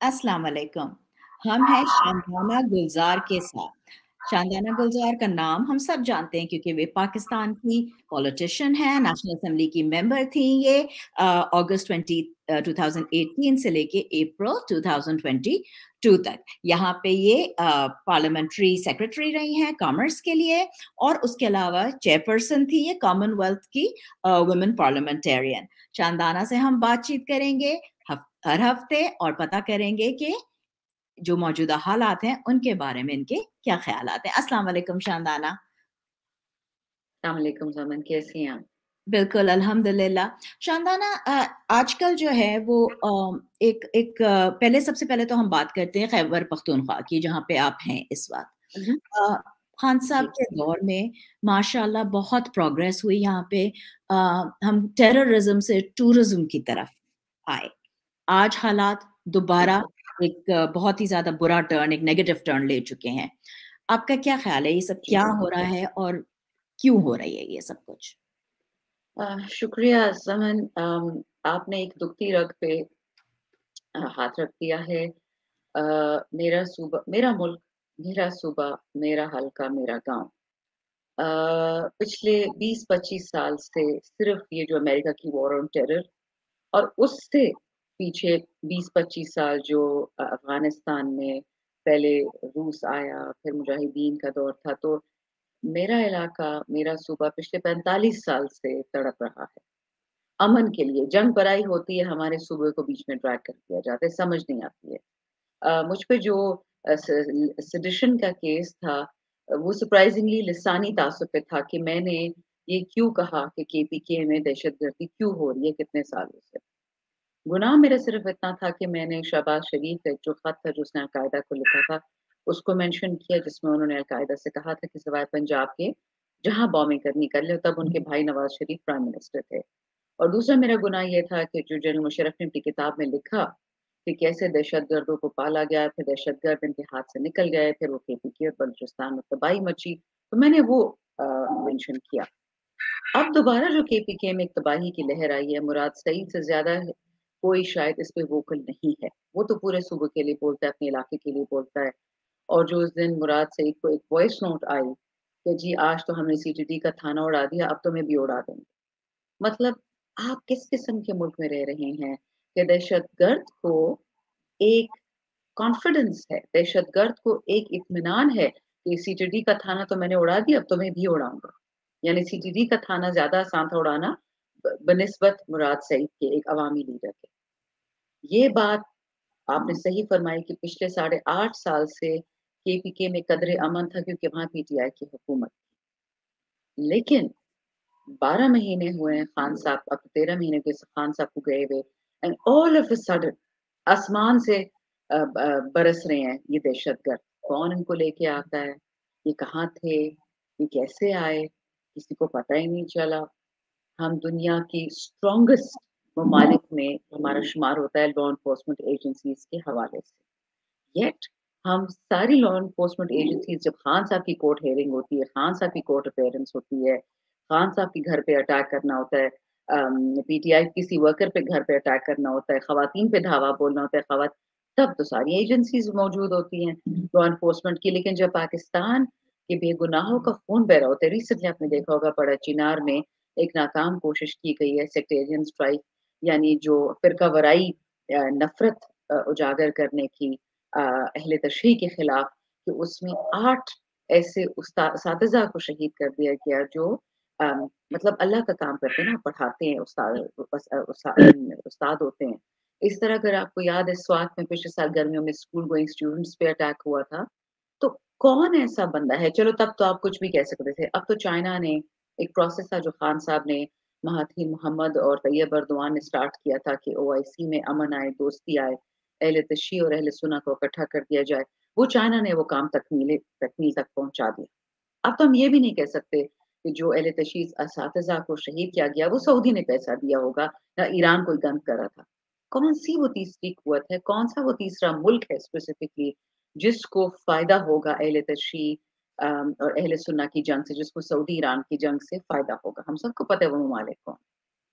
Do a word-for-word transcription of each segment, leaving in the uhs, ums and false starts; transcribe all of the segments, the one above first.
अस्सलाम वालेकुम। हम हैं शानदाना गुलज़ार के साथ। शानदाना गुलज़ार का नाम हम सब जानते हैं क्योंकि वे पाकिस्तान की पॉलिटिशियन हैं, नेशनल असेंबली की मेंबर थीं ये अ, अगस्त ट्वेंटी अ, ट्वेंटी एटीन से लेके अप्रैल ट्वेंटी ट्वेंटी टू तक। यहाँ पे ये अ, पार्लियामेंट्री सेक्रेटरी रही हैं कॉमर्स के लिए और उसके अलावा चेयरपर्सन थी ये कॉमनवेल्थ की अ, वुमेन पार्लियामेंटेरियन। शानदाना से हम बातचीत करेंगे हफ हर हफ्ते और पता करेंगे कि जो मौजूदा हालात हैं, उनके बारे में इनके क्या ख़्यालात हैं। अस्सलाम वालेकुम शानदाना। अस्सलाम वालेकुम ज़मन, कैसी हैं आप? बिल्कुल, अल्हम्दुलिल्लाह। शानदाना अ, आजकल जो है वो अ, एक एक अ, पहले सबसे पहले तो हम बात करते हैं खैबर पख्तूनख्वा की, जहाँ पे आप हैं इस वक़्त। हुँ, हुँ। अ, खान साहब जी। के दौर में माशाअल्लाह बहुत प्रोग्रेस हुई यहाँ पे। अ, हम टेररिज़्म से टूरिज़्म की तरफ आए। आज हालात दोबारा बिल्कुल। एक अ, बहुत ही ज़्यादा बुरा टर्न, एक नेगेटिव टर्न ले चुके हैं। आपका क्या ख़्याल है ये सब जी। क्या हो रहा है और क्यों हो रही है ये सब कुछ? अ, शुक्रिया ज़मन, अम, आपने एक दुखती रग पे अ, हाथ रख दिया है। अ, मेरा सूबा मेरा मुल्क, मेरा सूबा, मेरा हलका, मेरा गाँव। अ, पिछले बीस पच्चीस साल से सिर्फ़ ये जो अमेरिका की वॉर ऑन टेरर और उससे पीछे बीस पच्चीस साल जो अ, अफ़गानिस्तान में पहले रूस आया, फिर मुजाहिदीन का दौर था, तो मेरा इलाका, मेरा सूबा पिछले पैंतालीस साल से तड़प रहा है। अमन के लिए, जंग बराई होती है, हमारे सूबे को बीच में ड्रैग कर दिया जाता है, समझ नहीं आती है। अ, मुझ पे जो अ, स सेडिशन का केस था, अ, वो सरप्राइज़िंगली लिसानी तासुब पे था कि मैंने ये क्यों कहा कि केपीके में दहशतगर्दी क्यों हो रही है कितने सालों से। गुनाह मेरा सिर्फ़ इतना था कि मैंने शहबाज़ शरीफ का एक जो ख़त था जो उसने अल-कायदा को लिखा था, उसको मेंशन किया जिसमें उन्होंने अल-कायदा से कहा था कि सिवाय पंजाब के जहाँ बॉम्बिंग करनी कर लो, तब उनके भाई नवाज़ शरीफ प्राइम मिनिस्टर थे। और दूसरा मेरा गुनाह ये था कि जो जनरल मुशर्रफ ने अपनी किताब में लिखा कि कैसे दहशतगर्दों को पाला गया, फिर दहशतगर्द इनके हाथ से निकल गए, फिर वो केपीके और बलूचिस्तान में तबाही मची, तो मैंने वो अ, मेंशन किया। अब दोबारा जो केपीके में एक तबाही की लहर आई है, मुराद सईद से ज़्यादा कोई शायद इस पे वोकल नहीं है। वो तो पूरे सूबे के लिए बोलता है, अपने इलाके के लिए बोलता है। और जो उस दिन मुराद सईद को एक वॉइस नोट आई कि जी आज तो हमने सीटीडी का थाना उड़ा दिया, अब तुम्हें भी उड़ा देंगे। मतलब आप किस किस्म के मुल्क में रह रहे हैं कि दहशतगर्द को एक कॉन्फिडेंस है, दहशतगर्द को एक इत्मीनान है कि सीटीडी का थाना तो मैंने उड़ा दिया, अब तुम्हें भी उड़ाऊँगा। यानी सीटीडी का थाना ज़्यादा आसान था उड़ाना ब बनिस्बत मुराद सईद के एक अवामी लीडर के। ये बात आपने सही फरमाई कि पिछले साढ़े आठ साल से केपीके में कदरे अमन था क्योंकि वहाँ पीटीआई की हुकूमत थी। लेकिन बारह महीने हुए हैं खान साहब, अब तेरह महीने के खान साहब को गए हुए and all of a sudden आसमान से अ, ब बरस रहे हैं ये दहशतगर्द। कौन इनको लेके आता है? ये कहाँ थे? ये कैसे आए? किसी को पता ही नहीं चला। हम दुनिया की स्ट्रॉन्गेस्ट ममालिक में हमारा शुमार होता है लॉ एनफोर्समेंट एजेंसीज़ के हवाले से। येट हम सारी लॉ एनफोर्समेंट एजेंसीज़ जब खान साहब की कोर्ट हियरिंग होती है, खान साहब की कोर्ट अपीयरेंस होती है, खान साहब के घर पे अटैक करना होता है, अम, पीटीआई किसी वर्कर पे घर पे अटैक करना होता है, खवातीन पे धावा बोलना होता है, खवात तब तो सारी एजेंसीज़ मौजूद होती हैं लॉ एनफोर्समेंट की। लेकिन जब पाकिस्तान के बेगुनाहों का खून बह रहा होता है, रिसेंटली आपने देखा होगा पड़ा चिनार में एक नाकाम कोशिश की गई है सेक्टेरियन स्ट्राइक यानी जो फ़िरका वराई अ, नफ़रत अ, उजागर करने की अ, अहले तशरीह के खिलाफ कि उसमें आठ ऐसे उस्ता असातिज़ा को शहीद कर दिया गया जो अम, मतलब अल्लाह का काम करते हैं ना, पढ़ाते हैं, उस्ताद उस अ, उसा उस्ताद होते हैं। इस तरह अगर आपको याद है स्वात में पिछले साल गर्मियों में स्कूल गोइंग स्टूडेंट्स पे अटैक हुआ था, तो कौन ऐसा बंदा है चलो तब तो आप कुछ भी कह सकते थे। अब तो चाइना ने एक प्रोसेस था जो खान साहब ने, महाथीर मोहम्मद और तैयब एर्दोआन ने स्टार्ट किया था कि ओआईसी में अमन आए, दोस्ती आए, अहले तशय्युह और अहले सुन्नह को इकट्ठा कर दिया जाए। वो चाइना ने वो काम तकमीले तकमील तक पहुँचा दिया। अब तो हम ये भी नहीं कह सकते कि जो अहले तशय्युह असातिज़ा को शहीद किया गया, वो सऊदी ने पैसा दिया होगा या ईरान कोई गंद कर रहा था। कौन-सी वो तीसरी कुव्वत है, कौन-सा वो तीसरा मुल्क है स्पेसिफिकली जिसको फ़ायदा होगा अहले तशरीह अम, और अहले सुन्नह की जंग से, जिसको सऊदी ईरान की जंग से फ़ायदा होगा। हम सबको पता है वो ममालिक कौन।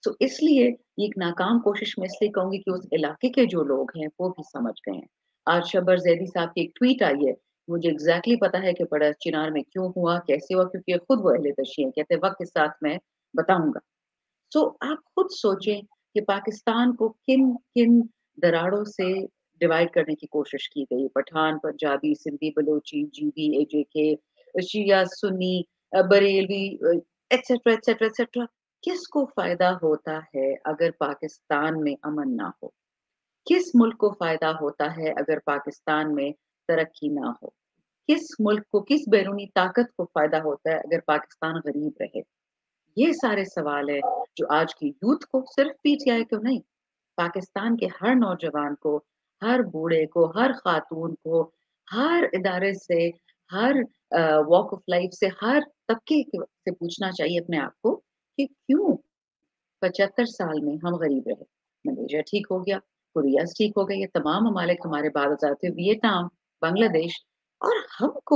सो इसलिए ये एक नाकाम कोशिश मैं इसलिए कहूँगी कि उस इलाके के जो लोग हैं वो भी समझ गए हैं। आज शब्बर ज़ैदी साहब की एक ट्वीट आई है, मुझे एग्ज़ैक्टली पता है कि बड़ा चिनार में क्यों हुआ, कैसे हुआ क्योंकि ये खुद वो अहले तशी हैं, कहते हैं वक़्त के साथ मैं बताऊँगा। सो आप खुद सोचें कि पाकिस्तान को किन-किन दरारों से डिवाइड करने की कोशिश की गई। पठान, पंजाबी, सिंधी, बलोची, जीबी, एजेके, शिया, सुन्नी, अ, बरेलवी अ, एटसेट्रा, एटसेट्रा, एटसेट्रा। किसको फ़ायदा होता है अगर पाकिस्तान में अमन ना हो? किस मुल्क को फ़ायदा होता है अगर पाकिस्तान में तरक्की ना हो? किस मुल्क को, किस बैरूनी ताकत को फ़ायदा होता है अगर पाकिस्तान गरीब रहे? ये सारे सवाल हैं जो आज की यूथ को, सिर्फ पीटीआई को नहीं, पाकिस्तान के हर नौजवान को, हर बूढ़े को, हर खातून को, हर इदारे से, हर अ, वॉक ऑफ लाइफ से, हर तबके के से पूछना चाहिए अपने आप को कि क्यों पचहत्तर साल में हम गरीब रहे? मलेशिया ठीक हो गया, कोरिया ठीक हो गए, ये तमाम ममालिक हमारे बाद आज़ाद हुए, वियतनाम, बांग्लादेश, और हमको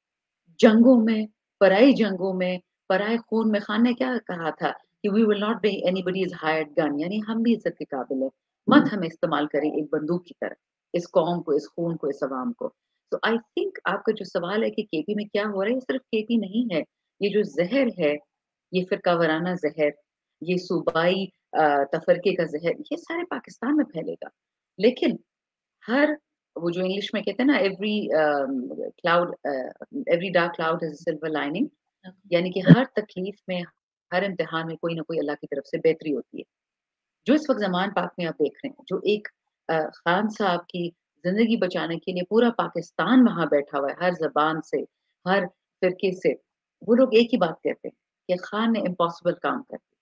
जंगों में, पराई जंगों में, पराए खून में, खान ने क्या कहा था कि we will not be anybody's hired gun, यानी हम भी इज़्ज़त के काबिल हैं। मत हमें इस्तेमाल करें एक बंदूक की तरह, इस कौम को, इस खून को, इस अवाम को। तो आई थिंक आपका जो सवाल है कि केपी में क्या हो रहा है, ये सिर्फ केपी नहीं है। ये जो ज़हर है, ये फ़िरका वाराना ज़हर, ये सूबाई अ, तफ़रक़े का ज़हर, ये सारे पाकिस्तान में फैलेगा। लेकिन हर वो जो इंग्लिश में कहते हैं ना, every cloud every dark cloud has a silver lining, यानी कि हर तकलीफ में, हर इम्तिहान में कोई ना कोई अल्लाह की तरफ से बेहतरी होती है। जो इस वक़्त ज़मान पाक में आप देख रहे हैं, जो एक अ, खान साहब की ज़िंदगी बचाने के लिए पूरा पाकिस्तान वहाँ बैठा हुआ है, हर ज़बान से, हर फ़िरके से, वो लोग एक ही बात कहते हैं कि खान ने इम्पॉसिबल काम कर दिया।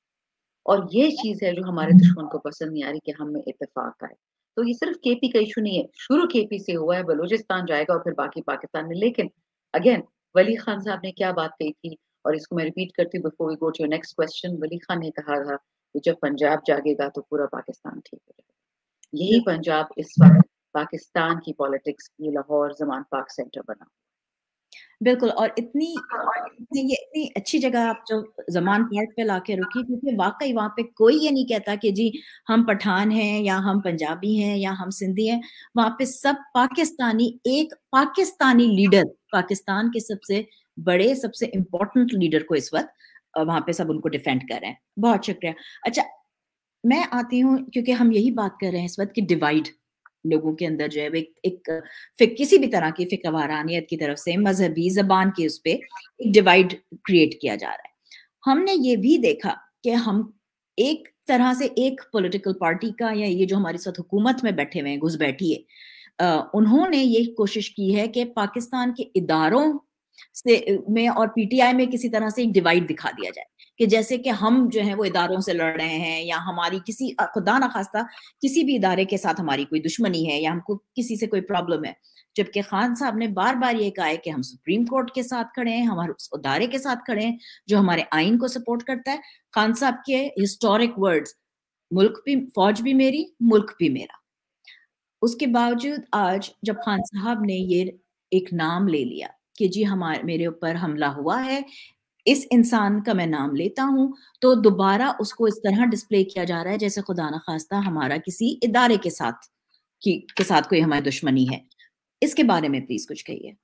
और ये चीज़ है जो हमारे दुश्मन को पसंद नहीं आ रही कि हम में इत्तेफ़ाक आए। तो ये सिर्फ़ केपी का इश्यू नहीं है, शुरू केपी से हुआ है, बलूचिस्तान जाएगा और फिर बाकी पाकिस्तान में। लेकिन अगेन वली खान साहब ने क्या बात कही थी, और इसको मैं रिपीट करती हूँ before we go to your next question. Wali Khan ने कहा था कि जब पंजाब जागेगा तो पूरा पाकिस्तान ठीक हो जाएगा। यही पंजाब इस वक़्त पाकिस्तान की पॉलिटिक्स, ये लाहौर ज़मान पाक सेंटर बना। बिल्कुल, और इतनी इतनी ये इतनी अच्छी जगह आप जो ज़मान पार्क पे लाके रुकी, क्योंकि वाक़ई वहाँ पे कोई ये नहीं कहता कि जी हम पठान हैं या हम पंजाबी हैं या हम सिंधी हैं। वहाँ पे सब पाकिस्तानी, एक पाकिस्तानी लीडर, पाकिस्तान के सबसे बड़े, सबसे इम्पोर्टेंट लीडर को इस वक़्त अ, वहाँ पे सब उनको डिफेंड कर रहे हैं। बहुत शुक्रिया। अच्छा, मैं आती हूँ क्योंकि हम यही बात कर रहे हैं इस वक़्त कि डिवाइड लोगों के अंदर जो है वो एक एक फ़िक किसी भी तरह की फ़िक्र वारानियत की तरफ से, मज़हबी ज़बान के उस पे एक डिवाइड क्रिएट किया जा रहा है। हमने ये भी देखा कि हम एक तरह से एक पॉलिटिकल पार्टी का, या ये जो हमारे साथ हुकूमत में बैठे हुए हैं, घुसपैठिए, अ, उन्होंने ये कोशिश की है कि पाकिस्तान के इदारों से अ, में और पीटीआई में किसी तरह से एक डिवाइड दिखा दिया जाए, कि जैसे कि हम जो हैं वो इदारों से लड़ रहे हैं, या हमारी किसी अ, खुदा ना खास्ता किसी भी इदारे के साथ हमारी कोई दुश्मनी है, या हमको किसी से कोई प्रॉब्लम है। जबकि खान साहब ने बार-बार ये कहा है कि हम सुप्रीम कोर्ट के साथ खड़े हैं, हम उस इदारे के साथ खड़े हैं जो हमारे आइन को सपोर्ट करता है। खान साहब के हिस्टोरिक वर्ड्स, मुल्क भी, फौज भी मेरी, मुल्क भी मेरा। उसके बावजूद आज जब खान साहब ने ये एक नाम ले लिया कि जी हमारे मेरे ऊपर हमला हुआ है, इस इंसान का मैं नाम लेता हूँ, तो दोबारा उसको इस तरह डिस्प्ले किया जा रहा है जैसे खुदा ना खास्ता हमारा किसी इदारे के साथ की के साथ कोई हमारी दुश्मनी है। इसके बारे में प्लीज़ कुछ कहिए?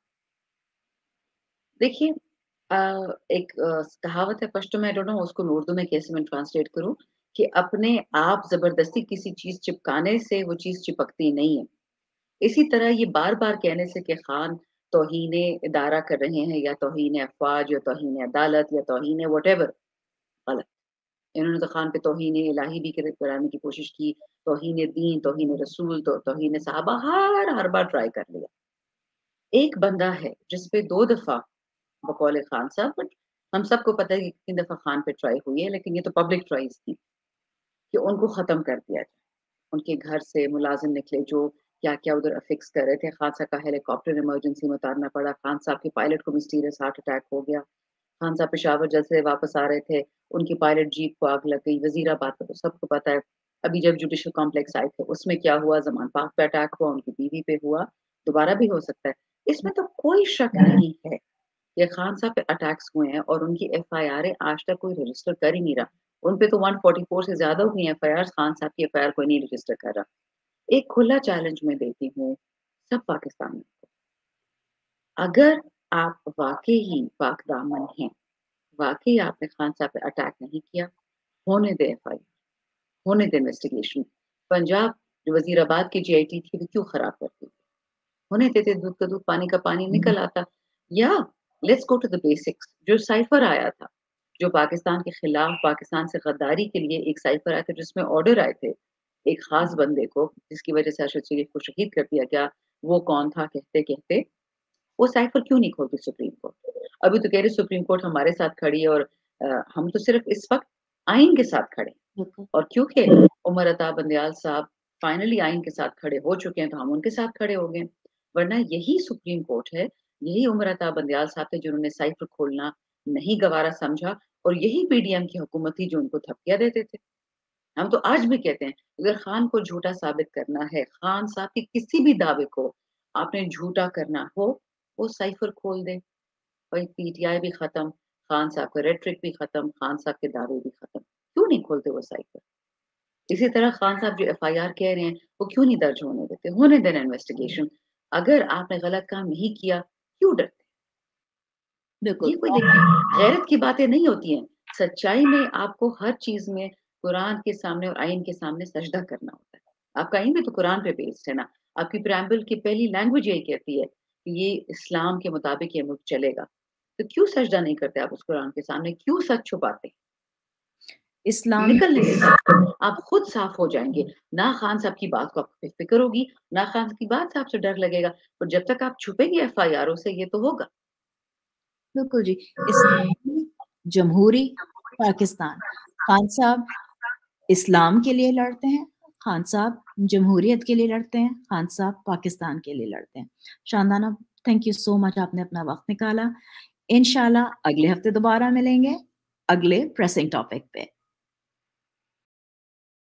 देखिए अ, एक अ, कहावत है पश्तो में, आई डोंट नो उसको मैं उर्दू में कैसे मैं ट्रांसलेट करूँ, कि अपने आप ज़बरदस्ती किसी चीज़ चिपकाने से वो चीज़ चिपकती नहीं है। इसी तरह ये बार-बार कहने से कि खान तौहीने इदारा कर रहे हैं, या तौहीने अफ़वाज, या तौहीने अदालत, या तौहीने व्हाटएवर, गलत। इन्होंने तो खान पे तौहीने इलाही भी कर कराने की कोशिश की, तौहीने दीन, तौहीने रसूल, तो तौहीने सहाबा, हर हर बार ट्राई कर लिया। एक बंदा है जिस पे दो दफ़ा बकौल खान साहब, बट हम सबको पता है कि कितनी दफ़ा खान पे ट्राई हुई है, लेकिन ये तो पब्लिक ट्राइज़ थी कि उनको ख़त्म कर दिया जाए। उनके घर से मुलाज़िम निकले जो क्या-क्या उधर अफ़िक्स कर रहे थे। खान साहब का हेलीकॉप्टर इमरजेंसी में उतारना पड़ा। खान साहब के पायलट को मिस्टीरियस हार्ट अटैक हो गया। खान साहब पेशावर जेल से वापस आ रहे थे, उनकी पायलट जीप को आग लग गई। वज़ीराबाद का तो सबको पता है। अभी जब जुडिशल कॉम्प्लेक्स आए थे, उसमें क्या हुआ, ज़मान पाक पे अटैक हुआ, उनकी बीवी पे हुआ, दोबारा भी हो सकता है। इसमें तो कोई शक नहीं है कि खान साहब पे अटैक्स हुए हैं, और उनकी एफआईआरें आज तक कोई रजिस्टर कर ही नहीं रहा। उन पे तो वन फोर्टी फोर से ज़्यादा हो गई एफ आई आर, खान साहब की एफ आई आर कोई नहीं रजिस्टर कर रहा। एक खुला चैलेंज मैं देती हूँ सब पाकिस्तानियों को, अगर आप वाक़ई ही पाक-दामन हैं, वाक़ई आपने खान साहब पे अटैक नहीं किया, होने दें एफ आई आर, होने दें इन्वेस्टिगेशन। पंजाब जो वज़ीराबाद की जी आई टी थी, वो क्यों खराब करती थी? होने देते, दूध का दूध, पानी का पानी निकल आता। या let's go to the basics. जो साइफर आया था, जो पाकिस्तान के खिलाफ, पाकिस्तान से गद्दारी के लिए एक साइफर आया था, जिसमें ऑर्डर आए थे एक खास बंदे को, जिसकी वजह से अरशद शरीफ को शहीद कर दिया गया। वो कौन था कहते कहते वो साइफर क्यों नहीं खोलती सुप्रीम कोर्ट? अभी तो कह रही सुप्रीम कोर्ट हमारे साथ खड़ी है, और अ, हम तो सिर्फ इस वक्त आइन के साथ खड़े हैं। बिल्कुल। और क्योंकि उमर अता बंदयाल साहब फाइनली आइन के साथ खड़े हो चुके हैं, तो हम उनके साथ खड़े हो गए। वरना यही सुप्रीम कोर्ट है, यही उमर अता बंदयाल साहब थे जिन्होंने साइफर खोलना नहीं गवारा समझा, और यही पी डी एम की हुकूमत थी जो उनको धमकियाँ देते थे। हम तो आज भी कहते हैं, अगर खान को झूठा साबित करना है, खान साहब के किसी भी दावे को आपने झूठा करना हो, वो साइफर खोल दें। भाई पी टी आई भी खत्म, खान साहब का रेटरिक भी खत्म, खान साहब के दावे भी खत्म। क्यों नहीं खोलते वो साइफर? इसी तरह खान साहब जो एफ आई आर कह रहे हैं, वो क्यों नहीं दर्ज होने देते? होने देना इन्वेस्टिगेशन। अगर आपने गलत काम नहीं किया, क्यों डरते? बिल्कुल। ये कोई देखिए गैरत की बातें नहीं होती हैं। सच्चाई में आपको हर चीज़ में कुरान के सामने और आइन के सामने सजदा करना होता है। आपका आइन भी तो कुरान पे बेस्ड है ना। आपकी प्रेम्बल की पहली लैंग्वेज यही कहती है कि ये इस्लाम के मुताबिक ये मुल्क चलेगा। तो क्यों सजदा नहीं करते आप उस कुरान के सामने? क्यों सच छुपाते? इस्लाम निकलने दें सच, आप खुद साफ हो जाएँगे। ना खान साहब की बात को आपको फ़िक्र होगी, ना खान साहब की बात से आपसे डर लगेगा। और जब तक आप छुपेंगे एफ आई आरों से, ये तो होगा। बिल्कुल जी। इस्लामी जमहूरी पाकिस्तान, खान साहब इस्लाम के लिए लड़ते हैं, खान साहब जमहूरियत के लिए लड़ते हैं, खान साहब पाकिस्तान के लिए लड़ते हैं। Shandana, thank you so much, आपने अपना वक़्त निकाला। इंशाल्लाह अगले हफ्ते दोबारा मिलेंगे, अगले प्रेसिंग टॉपिक पे।